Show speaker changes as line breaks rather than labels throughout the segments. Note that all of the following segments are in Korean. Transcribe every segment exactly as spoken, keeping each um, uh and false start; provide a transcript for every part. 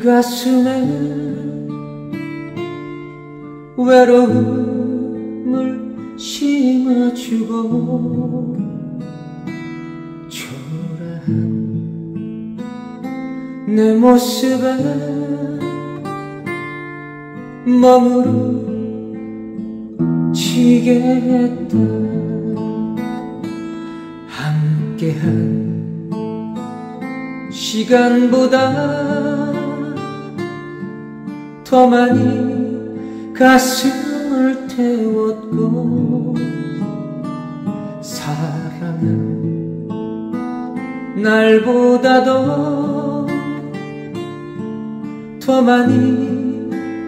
가슴에 외로움을 심어주고 초라한 내 모습에 머무르치게 했다. 함께한 시간보다 더 많이 가슴을 태웠고 사랑은 날보다도 더 많이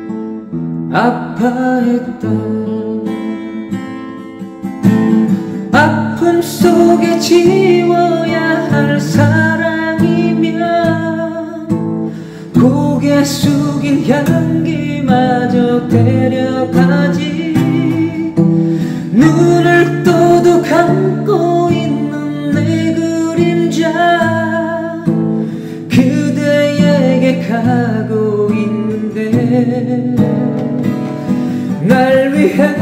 아파했다. 아픔 속에 지워야 할 사랑이면 고개 숙인 향기마저 데려가지. 눈을 떠도 감고 있는 내 그림자 그대에게 가고 있는데 날 위해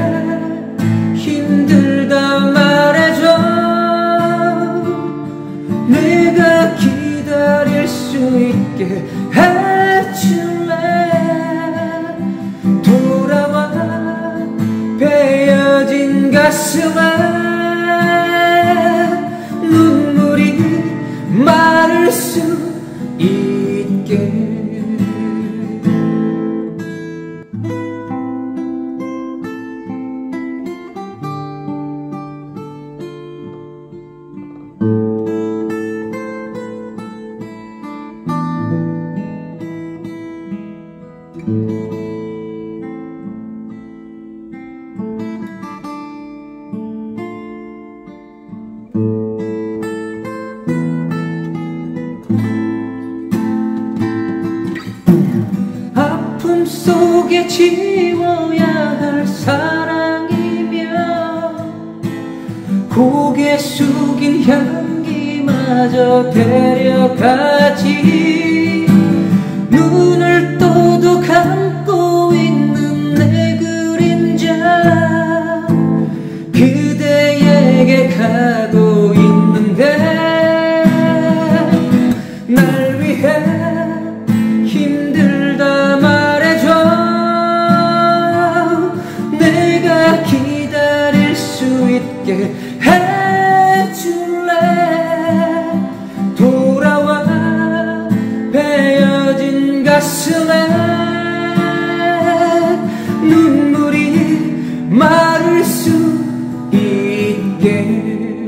힘들다 말해줘. 내가 기다릴 수 있게 해줄래. 돌아와 베어진 가슴에 눈물이 마를 수 있게. 아픔 속에 지워야 할 사랑이면 고개 숙인 향기마저 데려가지. 눈을 떠도 감고 있는 내 그림자 그대에게 가고 있는데 날 위해 힘들다 말해줘. 내가 기다릴 수 있게 해줄래. 돌아와 베어진 가슴에 눈물이 마를 수 있게.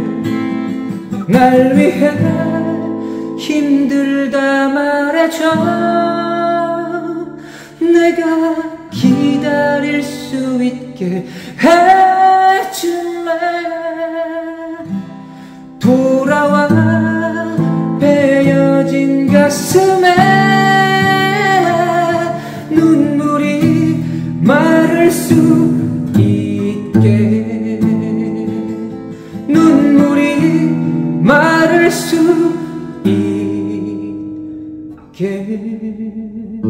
날 위해 힘들다 말해줘. 내가 기다릴 수 있게 해줄래. 돌아와 베어진 가슴에 눈물이 마를 수 있게. 눈물이 마를 수 있게.